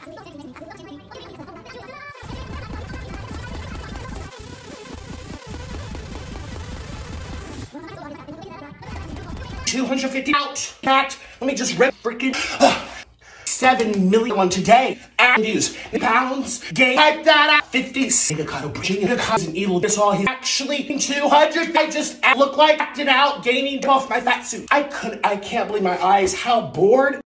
$250 out. Cat. Let me just rip freaking 7 million on today. And use pounds. Gain. Type that out. 50. Avocado. Virginia is an evil. This all he's actually 200. I just look like acted out, gaining off my fat suit. I can't believe my eyes. How bored.